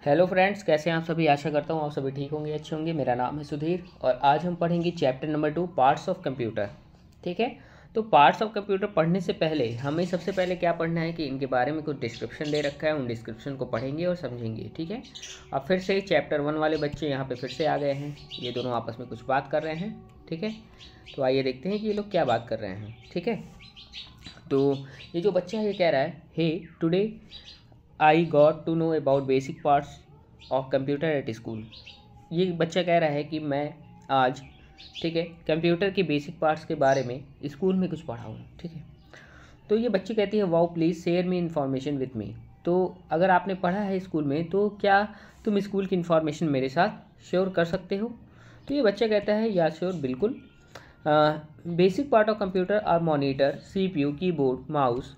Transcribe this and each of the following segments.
Hello friends, कैसे हैं आप सभी। आशा करता हूँ आप सभी ठीक होंगे, अच्छे होंगे। मेरा नाम है सुधीर और आज हम पढ़ेंगे chapter number 2 parts of computer. ठीक है, तो पार्ट्स ऑफ कंप्यूटर पढ़ने से पहले हमें सबसे पहले क्या पढ़ना है कि इनके बारे में कुछ डिस्क्रिप्शन दे रखा है, उन डिस्क्रिप्शन को पढ़ेंगे और समझेंगे। ठीक है, अब फिर से चैप्टर 1 वाले बच्चे यहाँ पर फिर से आ गए हैं। ये दोनों आपस में कुछ बात कर रहे हैं। ठीक है, तो आइए देखते हैं कि ये लोग क्या बात कर रहे हैं। ठीक है, तो ये जो बच्चा है ये कह रहा है, hey today I got to know about basic parts of computer at school. ये बच्चा कह रहा है कि मैं आज, ठीक है, कंप्यूटर के बेसिक पार्ट्स के बारे में स्कूल में कुछ पढ़ा हूँ। ठीक है, तो ये बच्ची कहती है, wow please share me information with me. तो अगर आपने पढ़ा है स्कूल में तो क्या तुम स्कूल की इन्फॉर्मेशन मेरे साथ शेयर कर सकते हो। तो ये बच्चा कहता है, या श्योर, बिल्कुल। Basic part of computer are monitor, CPU, keyboard, mouse.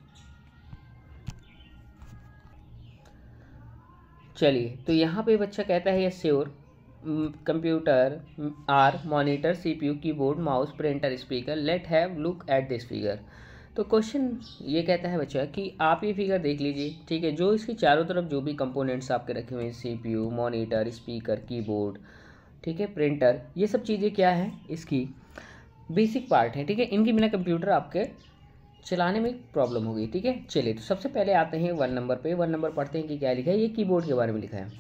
चलिए, तो यहाँ पे बच्चा कहता है yes sure, computer are monitor, CPU, keyboard, mouse, printer, speaker. Let have look at this figure. तो क्वेश्चन ये कहता है बच्चा कि आप ये फिगर देख लीजिए। ठीक है, जो इसके चारों तरफ जो भी कंपोनेंट्स आपके रखे हुए हैं, CPU, मॉनिटर, स्पीकर, कीबोर्ड, ठीक है, प्रिंटर, ये सब चीज़ें क्या है, इसकी बेसिक पार्ट है। ठीक है, इनके बिना कंप्यूटर आपके चलाने में प्रॉब्लम होगी। ठीक है, चलिए, तो सबसे पहले आते हैं 1 नंबर पे। 1 नंबर पढ़ते हैं कि क्या लिखा है। ये कीबोर्ड के बारे में लिखा है।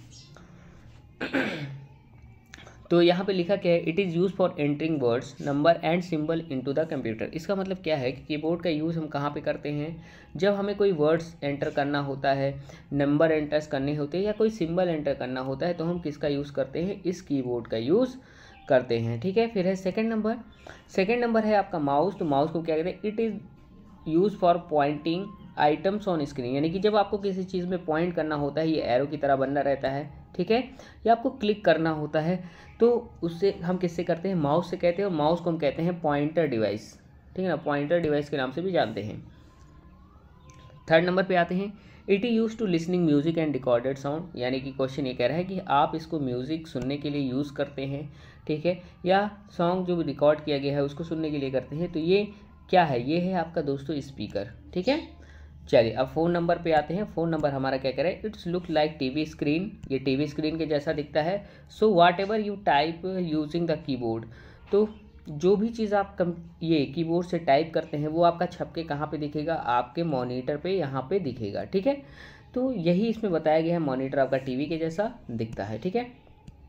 तो यहाँ पे लिखा क्या है, it is use for entering words, number and symbol into the computer. इसका मतलब क्या है कि कीबोर्ड का यूज़ हम कहाँ पे करते हैं, जब हमें कोई वर्ड्स एंटर करना होता है, नंबर एंटर्स करने होते हैं या कोई सिंबल एंटर करना होता है, तो हम किसका यूज़ करते हैं, इस कीबोर्ड का यूज़ करते हैं। ठीक है, फिर है सेकेंड नंबर है आपका माउस। तो माउस को क्या कहते हैं, it is use for pointing items on screen. यानी कि जब आपको किसी चीज़ में पॉइंट करना होता है, ये एरो की तरह बनना रहता है। ठीक है, या आपको क्लिक करना होता है, तो उससे हम किससे करते हैं, माउस से कहते हैं। और माउस को हम कहते हैं पॉइंटर डिवाइस। ठीक है ना, पॉइंटर डिवाइस के नाम से भी जानते हैं। थर्ड नंबर पे आते हैं, it is use to listening music and recorded sound. यानी कि क्वेश्चन ये कह रहा है कि आप इसको म्यूजिक सुनने के लिए यूज़ करते हैं, ठीक है, या सॉन्ग जो रिकॉर्ड किया गया है उसको सुनने के लिए करते हैं। तो ये क्या है, ये है आपका दोस्तों स्पीकर। ठीक है, चलिए अब 4 नंबर पे आते हैं। 4 नंबर हमारा क्या करे, it's look like TV screen. ये टीवी स्क्रीन के जैसा दिखता है। So whatever you type using the keyboard. तो जो भी चीज़ आप ये कीबोर्ड से टाइप करते हैं वो आपका छप के कहाँ पे दिखेगा, आपके मॉनिटर पे यहाँ पे दिखेगा। ठीक है, तो यही इसमें बताया गया है, मॉनिटर आपका टीवी के जैसा दिखता है। ठीक है,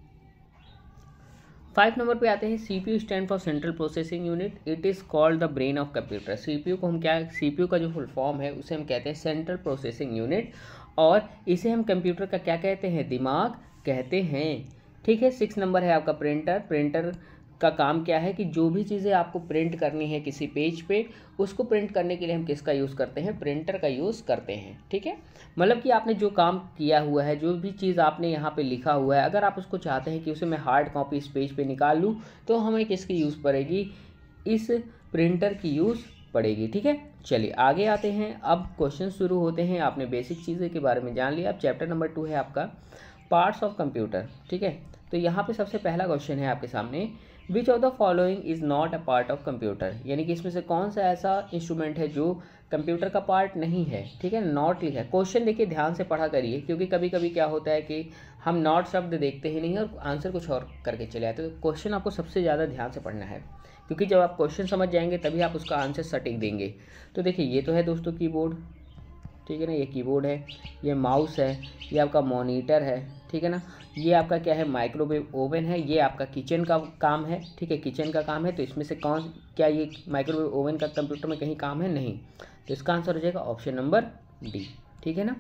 5 नंबर पे आते हैं, CPU stand for central processing unit. It is called the brain of computer. CPU को हम क्या, CPU का जो फुल फॉर्म है उसे हम कहते हैं सेंट्रल प्रोसेसिंग यूनिट, और इसे हम कंप्यूटर का क्या कहते हैं, दिमाग कहते हैं। ठीक है, 6 नंबर है आपका प्रिंटर का काम क्या है कि जो भी चीज़ें आपको प्रिंट करनी है किसी पेज पे, उसको प्रिंट करने के लिए हम किसका यूज़ करते हैं, प्रिंटर का यूज़ करते हैं। ठीक है, मतलब कि आपने जो काम किया हुआ है, जो भी चीज़ आपने यहाँ पे लिखा हुआ है, अगर आप उसको चाहते हैं कि उसे मैं हार्ड कॉपी इस पेज पे निकाल लूँ, तो हमें किसकी यूज़ पड़ेगी, इस प्रिंटर की यूज़ पड़ेगी। ठीक है, चलिए आगे आते हैं। अब क्वेश्चन शुरू होते हैं। आपने बेसिक चीज़ें के बारे में जान लिया। अब चैप्टर नंबर 2 है आपका पार्ट्स ऑफ कंप्यूटर। ठीक है, तो यहाँ पे सबसे पहला क्वेश्चन है आपके सामने, which of the following is not a part of computer. यानी कि इसमें से कौन सा ऐसा इंस्ट्रूमेंट है जो कंप्यूटर का पार्ट नहीं है। ठीक है, नॉट लिखा है। क्वेश्चन देखिए ध्यान से पढ़ा करिए, क्योंकि कभी कभी क्या होता है कि हम नॉट शब्द देखते ही नहीं है और आंसर कुछ और करके चले आते हैं। तो क्वेश्चन आपको सबसे ज़्यादा ध्यान से पढ़ना है, क्योंकि जब आप क्वेश्चन समझ जाएंगे तभी आप उसका आंसर सटीक देंगे। तो देखिए, ये तो है दोस्तों कीबोर्ड, ठीक है ना, ये कीबोर्ड है, ये माउस है, ये आपका मॉनिटर है, ठीक है ना, ये आपका क्या है, माइक्रोवेव ओवन है, ये आपका किचन का काम है। ठीक है, किचन का काम है, तो इसमें से कौन, क्या ये माइक्रोवेव ओवन का कंप्यूटर में कहीं काम है, नहीं। तो इसका आंसर हो जाएगा ऑप्शन नंबर डी। ठीक है ना,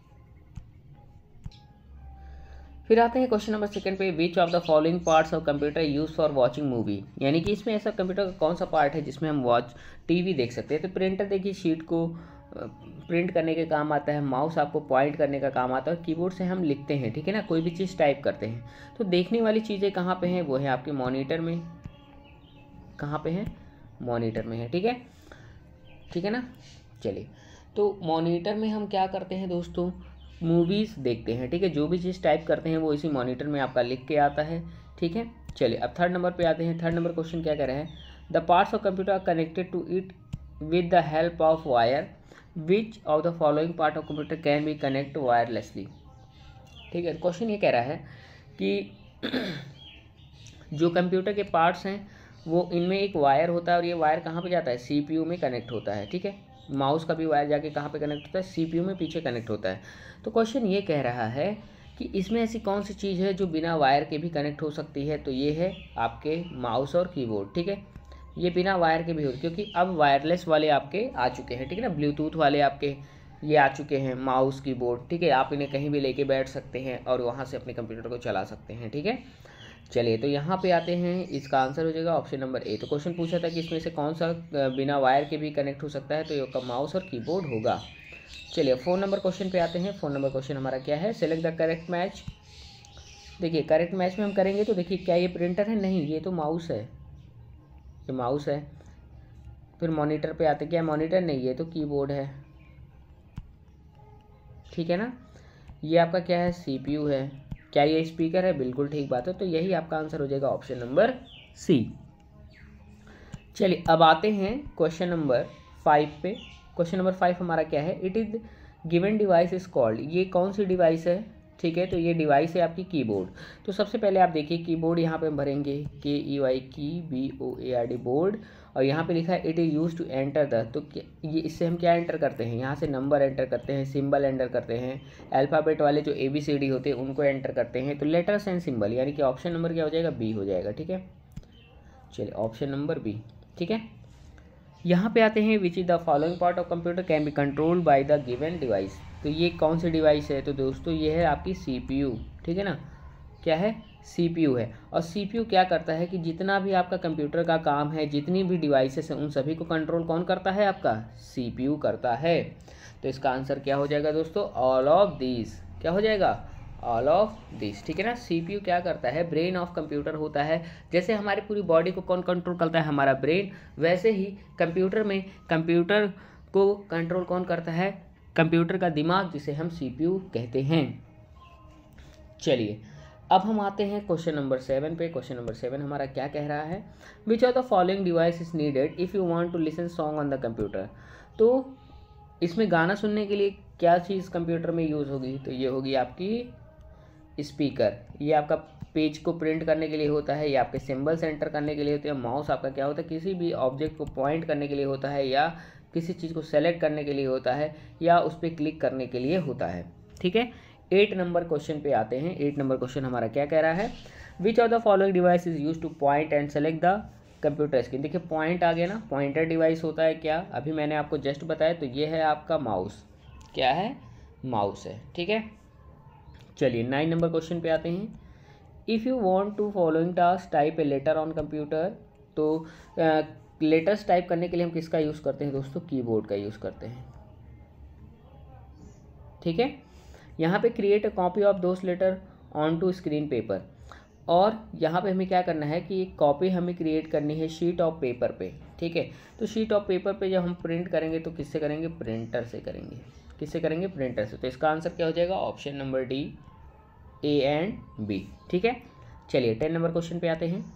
फिर आते हैं क्वेश्चन नंबर 2 पे, which of the following parts of computer use for watching movie. यानी कि इसमें ऐसा कंप्यूटर का कौन सा पार्ट है जिसमें हम टीवी देख सकते हैं। तो प्रिंटर देखिए शीट को प्रिंट करने के काम आता है, माउस आपको पॉइंट करने का काम आता है, और कीबोर्ड से हम लिखते हैं। ठीक है ना, कोई भी चीज़ टाइप करते हैं। तो देखने वाली चीज़ें कहाँ पे हैं, वो है आपके मॉनिटर में। कहाँ पे है, मॉनिटर में है। ठीक है ना, चलिए, तो मॉनिटर में हम क्या करते हैं दोस्तों, मूवीज़ देखते हैं। ठीक है, जो भी चीज़ टाइप करते हैं वो इसी मॉनिटर में आपका लिख के आता है। ठीक है, चलिए अब 3rd नंबर पे आते हैं। 3rd नंबर क्वेश्चन क्या कह रहे हैं, the parts of computer are connected to it with the help of wire, which of the following part of computer can be connect wirelessly. ठीक है। क्वेश्चन ये कह रहा है कि जो कंप्यूटर के पार्ट्स हैं वो इनमें एक वायर होता है और ये वायर कहाँ पे जाता है, सीपीयू में कनेक्ट होता है। ठीक है, माउस का भी वायर जाके कहाँ पे कनेक्ट होता है, सीपीयू में पीछे कनेक्ट होता है। तो क्वेश्चन ये कह रहा है कि इसमें ऐसी कौन सी चीज़ है जो बिना वायर के भी कनेक्ट हो सकती है। तो ये है आपके माउस और कीबोर्ड। ठीक है, ये बिना वायर के भी हो, क्योंकि अब वायरलेस वाले आपके आ चुके हैं। ठीक है ना, ब्लूटूथ वाले आपके ये आ चुके हैं, माउस कीबोर्ड। ठीक है, आप इन्हें कहीं भी लेके बैठ सकते हैं और वहाँ से अपने कंप्यूटर को चला सकते हैं। ठीक है, चलिए तो यहाँ पे आते हैं, इसका आंसर हो जाएगा ऑप्शन नंबर ए। तो क्वेश्चन पूछा था कि इसमें से कौन सा बिना वायर के भी कनेक्ट हो सकता है, तो ये माउस और कीबोर्ड होगा। चलिए 4 नंबर क्वेश्चन पे आते हैं। 4 नंबर क्वेश्चन हमारा क्या है, सेलेक्ट द करेक्ट मैच। देखिए करेक्ट मैच में हम करेंगे तो देखिए क्या ये प्रिंटर है, नहीं ये तो माउस है, ये माउस है। फिर मॉनिटर पे आते, क्या मॉनिटर, नहीं ये तो कीबोर्ड है। ठीक है ना, ये आपका क्या है, सीपीयू है। क्या ये स्पीकर है, बिल्कुल ठीक बात है। तो यही आपका आंसर हो जाएगा ऑप्शन नंबर सी। चलिए अब आते हैं क्वेश्चन नंबर 5 पे। क्वेश्चन नंबर 5 हमारा क्या है, it is given device is called. ये कौन सी डिवाइस है, ठीक है, तो ये डिवाइस है आपकी कीबोर्ड। तो सबसे पहले आप देखिए कीबोर्ड यहाँ पे हम भरेंगे KEY की BOARD बोर्ड, और यहाँ पे लिखा है it is use to enter the. तो ये इससे हम क्या एंटर करते हैं, यहाँ से नंबर एंटर करते हैं, सिंबल एंटर करते हैं, अल्फ़ाबेट वाले जो ABCD होते हैं उनको एंटर करते हैं। तो लेटर्स एंड सिंबल, यानी कि ऑप्शन नंबर क्या हो जाएगा, बी हो जाएगा। ठीक है, चलिए ऑप्शन नंबर बी। ठीक है, यहाँ पे आते हैं, which is the following part of computer can be controlled by the given device. तो ये कौन सी डिवाइस है, तो दोस्तों ये है आपकी CPU। ठीक है ना, क्या है, CPU है। और CPU क्या करता है कि जितना भी आपका कंप्यूटर का काम है, जितनी भी डिवाइसेस हैं, उन सभी को कंट्रोल कौन करता है, आपका CPU करता है। तो इसका आंसर क्या हो जाएगा दोस्तों, ऑल ऑफ दीज। क्या हो जाएगा, ऑल ऑफ दिस। ठीक है ना, CPU क्या करता है, ब्रेन ऑफ कंप्यूटर होता है। जैसे हमारी पूरी बॉडी को कौन कंट्रोल करता है, हमारा ब्रेन, वैसे ही कंप्यूटर में कंप्यूटर को कंट्रोल कौन करता है, कंप्यूटर का दिमाग, जिसे हम CPU कहते हैं। चलिए अब हम आते हैं क्वेश्चन नंबर 7 पे। क्वेश्चन नंबर 7 हमारा क्या कह रहा है, which of the following device is needed if you want to listen song on the computer. तो इसमें गाना सुनने के लिए क्या चीज़ कंप्यूटर में यूज़ होगी, तो ये होगी आपकी स्पीकर। ये आपका पेज को प्रिंट करने के लिए होता है, या आपके सिंबल्स एंटर करने के लिए होते हैं। माउस आपका क्या होता है, किसी भी ऑब्जेक्ट को पॉइंट करने के लिए होता है, या किसी चीज़ को सेलेक्ट करने के लिए होता है, या उस पर क्लिक करने के लिए होता है। ठीक है, 8 नंबर क्वेश्चन पे आते हैं। 8 नंबर क्वेश्चन हमारा क्या कह रहा है, which of the following device is use to point and select the computer screen. देखिए पॉइंट आ गया ना, पॉइंटर डिवाइस होता है क्या, अभी मैंने आपको जस्ट बताया। तो ये है आपका माउस, क्या है, माउस है। ठीक है, चलिए 9 नंबर क्वेश्चन पे आते हैं। If you want to following task type a letter on computer. तो लेटर्स टाइप करने के लिए हम किसका यूज़ करते हैं दोस्तों, कीबोर्ड का यूज़ करते हैं। ठीक है, यहाँ पे create a copy of those letter on to screen paper. और यहाँ पे हमें क्या करना है कि एक कॉपी हमें क्रिएट करनी है शीट ऑफ पेपर पे। ठीक है, तो शीट ऑफ पेपर पे जब हम प्रिंट करेंगे तो किससे करेंगे, प्रिंटर से करेंगे। किससे करेंगे, प्रिंटर से। तो इसका आंसर क्या हो जाएगा, option number D, A and B। ठीक है, चलिए 10 नंबर क्वेश्चन पे आते हैं।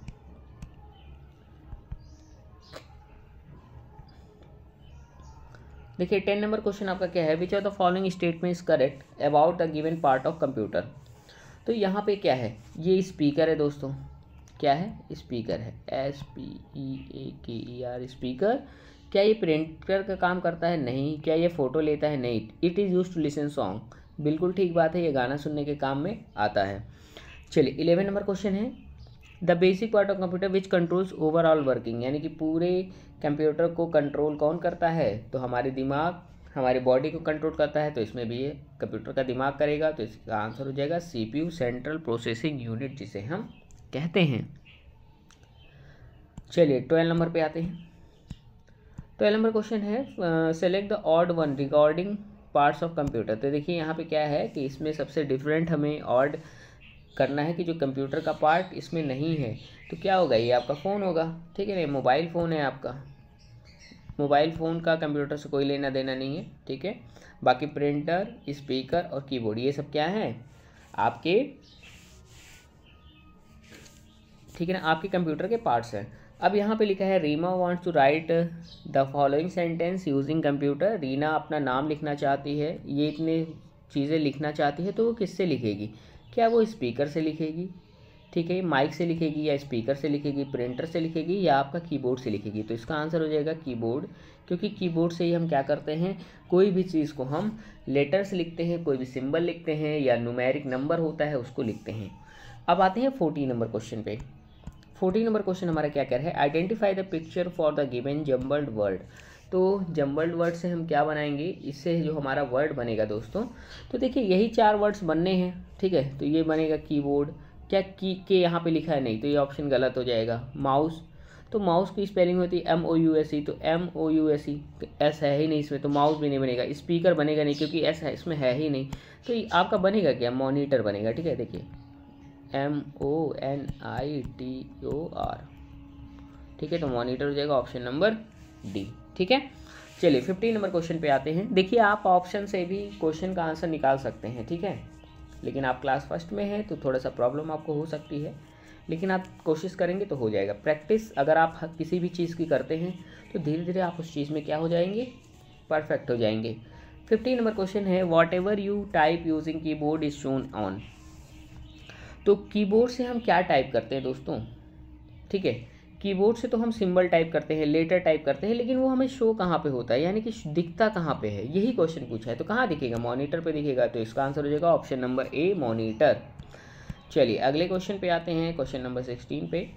देखिए 10 नंबर क्वेश्चन आपका क्या है, which of the following statement is correct about the given part of computer. तो यहाँ पे क्या है, ये स्पीकर है दोस्तों, क्या है, स्पीकर है, SPEAKER स्पीकर। क्या ये प्रिंटर का काम करता है, नहीं। क्या ये फ़ोटो लेता है, नहीं। It is use to listen song, बिल्कुल ठीक बात है, ये गाना सुनने के काम में आता है। चलिए 11 नंबर क्वेश्चन है, the basic part of computer which controls overall working. यानी कि पूरे कंप्यूटर को कंट्रोल कौन करता है, तो हमारे दिमाग, हमारी बॉडी को कंट्रोल करता है। तो इसमें भी ये कंप्यूटर का दिमाग करेगा। तो इसका आंसर हो जाएगा CPU, सेंट्रल प्रोसेसिंग यूनिट, जिसे हम कहते हैं। चलिए 12 नंबर पे आते हैं। 12 नंबर क्वेश्चन है, select the odd one regarding parts of computer. तो देखिए यहाँ पे क्या है कि इसमें सबसे डिफरेंट हमें ऑड करना है कि जो कंप्यूटर का पार्ट इसमें नहीं है। तो क्या होगा, ये आपका फ़ोन होगा। ठीक है ना, मोबाइल फ़ोन है आपका, मोबाइल फ़ोन का कंप्यूटर से कोई लेना देना नहीं है। ठीक है, बाकी प्रिंटर, स्पीकर और कीबोर्ड, ये सब क्या है आपके, ठीक है ना, आपके कंप्यूटर के पार्ट्स हैं। अब यहाँ पे लिखा है, Reema wants to write the following sentence using computer. Reena अपना नाम लिखना चाहती है, ये इतने चीज़ें लिखना चाहती है, तो वो किससे लिखेगी। क्या वो स्पीकर से लिखेगी, ठीक है, माइक से लिखेगी या स्पीकर से लिखेगी, प्रिंटर से लिखेगी या आपका कीबोर्ड से लिखेगी। तो इसका आंसर हो जाएगा कीबोर्ड, क्योंकि कीबोर्ड से ही हम क्या करते हैं, कोई भी चीज़ को हम लेटर्स लिखते हैं, कोई भी सिंबल लिखते हैं या न्यूमेरिक नंबर होता है उसको लिखते हैं। अब आते हैं 14 नंबर क्वेश्चन पे। 14 नंबर क्वेश्चन हमारा क्या कह रहा है, identify the picture for the given jumbled word. तो जम्बल्ड वर्ड से हम क्या बनाएंगे, इससे जो हमारा वर्ड बनेगा दोस्तों, तो देखिए यही 4 वर्ड्स बनने हैं, ठीक है। तो ये बनेगा कीबोर्ड, क्या की के यहाँ पे लिखा है नहीं, तो ये ऑप्शन गलत हो जाएगा। माउस, तो माउस की स्पेलिंग होती है MOUSE, तो MOUSE, एस है ही नहीं इसमें, तो माउस भी नहीं बनेगा। स्पीकर बनेगा नहीं क्योंकि एस है इसमें है ही नहीं, तो ये आपका बनेगा क्या, मॉनिटर बनेगा, ठीक है। देखिए MONITOR, ठीक है, तो मॉनिटर हो जाएगा ऑप्शन नंबर डी, ठीक है। चलिए 15 नंबर क्वेश्चन पे आते हैं। देखिए आप ऑप्शन से भी क्वेश्चन का आंसर निकाल सकते हैं, ठीक है, लेकिन आप क्लास फर्स्ट में हैं तो थोड़ा सा प्रॉब्लम आपको हो सकती है, लेकिन आप कोशिश करेंगे तो हो जाएगा। प्रैक्टिस अगर आप किसी भी चीज़ की करते हैं तो धीरे धीरे आप उस चीज़ में क्या हो जाएंगे, परफेक्ट हो जाएंगे। 15 नंबर क्वेश्चन है, whatever you type using keyboard is shown on. तो कीबोर्ड से हम क्या टाइप करते हैं दोस्तों, ठीक है, कीबोर्ड से तो हम सिंबल टाइप करते हैं, लेटर टाइप करते हैं, लेकिन वो हमें शो कहाँ पे होता है, यानी कि दिखता कहाँ पे है, यही क्वेश्चन पूछा है। तो कहाँ दिखेगा, मॉनिटर पे दिखेगा, तो इसका आंसर हो जाएगा ऑप्शन नंबर ए, मॉनिटर। चलिए अगले क्वेश्चन पे आते हैं, क्वेश्चन नंबर 16 पे।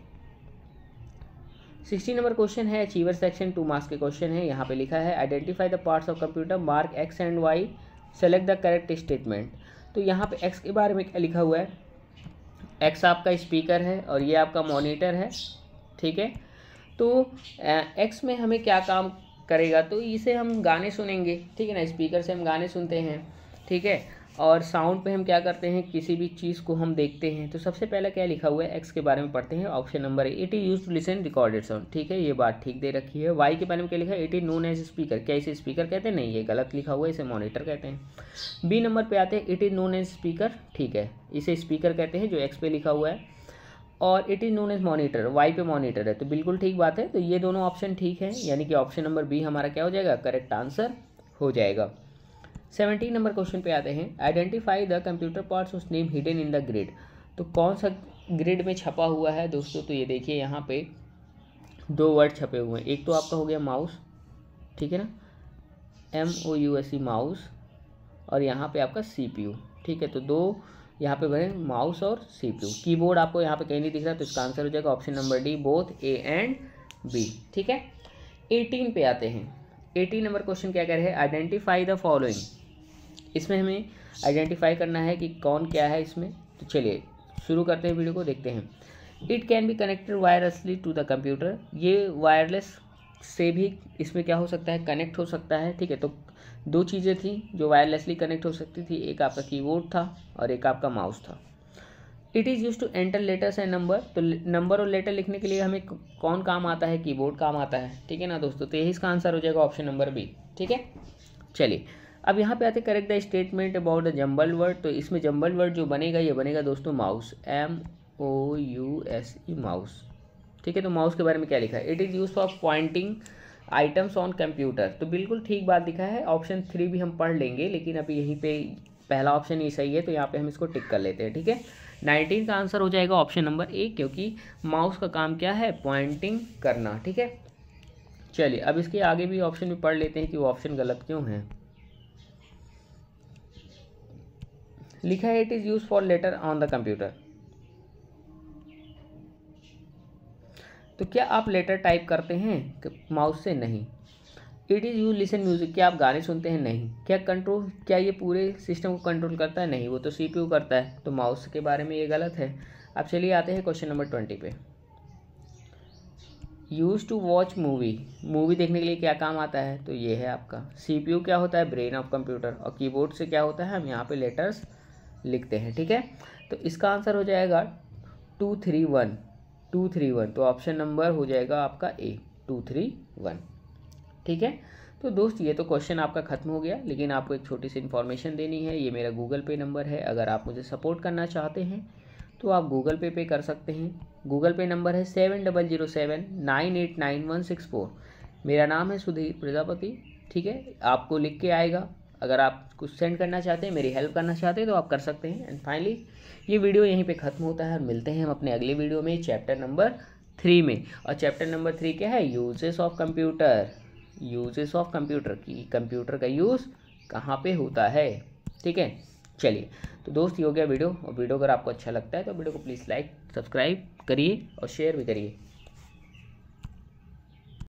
16 नंबर क्वेश्चन है अचीवर सेक्शन 2 मार्क्स के क्वेश्चन है। यहाँ पे लिखा है identify the parts of computer, mark X and Y, select the correct statement. तो यहाँ पे X के बारे में क्या लिखा हुआ है, X आपका स्पीकर है और ये आपका मॉनिटर है, ठीक है। तो X में हमें क्या काम करेगा, तो इसे हम गाने सुनेंगे, ठीक है ना, स्पीकर से हम गाने सुनते हैं, ठीक है। और साउंड पे हम क्या करते हैं, किसी भी चीज़ को हम देखते हैं। तो सबसे पहले क्या लिखा हुआ है, X के बारे में पढ़ते हैं, option number A, it is use to listen recorded sound, ठीक है, ये बात ठीक दे रखी है। Y के बारे में क्या लिखा है, it is known as speaker, क्या इसे स्पीकर कहते हैं, नहीं, ये गलत लिखा हुआ है, इसे मॉनिटर कहते हैं। B नंबर पे आते हैं, it is known as speaker, ठीक है, इसे स्पीकर कहते हैं जो X पे लिखा हुआ है। और it is known as monitor, Y पे मॉनिटर है, तो बिल्कुल ठीक बात है। तो ये दोनों ऑप्शन ठीक है, यानी कि ऑप्शन नंबर बी हमारा क्या हो जाएगा, करेक्ट आंसर हो जाएगा। 17 नंबर क्वेश्चन पे आते हैं, आइडेंटिफाई द कंप्यूटर पार्ट्स उस name hidden in the grid. तो कौन सा ग्रिड में छपा हुआ है दोस्तों, तो ये देखिए यहाँ पे 2 वर्ड छपे हुए हैं। एक तो आपका हो गया माउस, ठीक है ना, MOUSE माउस, और यहाँ पे आपका CPU, ठीक है। तो 2 यहाँ पे बने माउस और CPU। कीबोर्ड आपको यहाँ पे कहीं नहीं दिख रहा, तो इसका आंसर हो जाएगा option number D, both A and B, ठीक है। 18 पे आते हैं। 18 नंबर क्वेश्चन क्या कह रहे हैं, आइडेंटिफाई द फॉलोइंग। इसमें हमें आइडेंटिफाई करना है कि कौन क्या है इसमें। तो चलिए शुरू करते हैं, वीडियो को देखते हैं। It can be connected wirelessly to the computer, ये वायरलेस से भी इसमें क्या हो सकता है, कनेक्ट हो सकता है, ठीक है। तो 2 चीज़ें थी जो वायरलेसली कनेक्ट हो सकती थी, एक आपका कीबोर्ड था और एक आपका माउस था। It is use to enter letters and number, तो नंबर और लेटर लिखने के लिए हमें कौन काम आता है, कीबोर्ड काम आता है, ठीक है ना दोस्तों। तो यही इसका आंसर हो जाएगा ऑप्शन नंबर बी, ठीक है। चलिए अब यहाँ पे आते correct the statement about the jumble word. तो इसमें जम्बल वर्ड जो बनेगा, ये बनेगा दोस्तों माउस, MOUSE माउस, ठीक है। तो माउस के बारे में क्या लिखा है, it is use for pointing items on computer, तो बिल्कुल ठीक बात लिखा है। ऑप्शन 3 भी हम पढ़ लेंगे, लेकिन अभी यहीं पे पहला ऑप्शन ही सही है, तो यहाँ पे हम इसको टिक कर लेते हैं, ठीक है। 19 का आंसर हो जाएगा ऑप्शन नंबर ए, क्योंकि माउस का काम क्या है, पॉइंटिंग करना, ठीक है। चलिए अब इसके आगे भी ऑप्शन भी पढ़ लेते हैं कि वो ऑप्शन गलत क्यों है। लिखा है it is use for letter on the computer, तो क्या आप लेटर टाइप करते हैं माउस से, नहीं। It is use listen music, क्या आप गाने सुनते हैं, नहीं। क्या कंट्रोल, क्या ये पूरे सिस्टम को कंट्रोल करता है, नहीं, वो तो CPU करता है, तो माउस के बारे में ये गलत है। अब चलिए आते हैं क्वेश्चन नंबर 20 पे। Use to watch movie, movie देखने के लिए क्या काम आता है, तो ये है आपका CPU क्या होता है, ब्रेन ऑफ कंप्यूटर, और कीबोर्ड से क्या होता है, हम यहाँ पे लेटर्स लिखते हैं, ठीक है। तो इसका आंसर हो जाएगा 231, तो ऑप्शन नंबर हो जाएगा आपका ए, 231, ठीक है। तो दोस्त ये तो क्वेश्चन आपका खत्म हो गया, लेकिन आपको एक छोटी सी इन्फॉर्मेशन देनी है। ये मेरा गूगल पे नंबर है, अगर आप मुझे सपोर्ट करना चाहते हैं तो आप गूगल पे कर सकते हैं। गूगल पे नंबर है 7007989164। मेरा नाम है सुधीर प्रजापति, ठीक है, आपको लिख के आएगा। अगर आप कुछ सेंड करना चाहते हैं, मेरी हेल्प करना चाहते हैं तो आप कर सकते हैं। एंड फाइनली ये वीडियो यहीं पे ख़त्म होता है और मिलते हैं हम अपने अगले वीडियो में चैप्टर नंबर 3 में। और चैप्टर नंबर 3 क्या है? Uses of computer. Uses of computer की कंप्यूटर का यूज़ कहाँ पे होता है, ठीक है। चलिए तो दोस्त, ये हो गया वीडियो। और वीडियो अगर आपको अच्छा लगता है तो वीडियो को प्लीज़ लाइक, सब्सक्राइब करिए और शेयर भी करिए।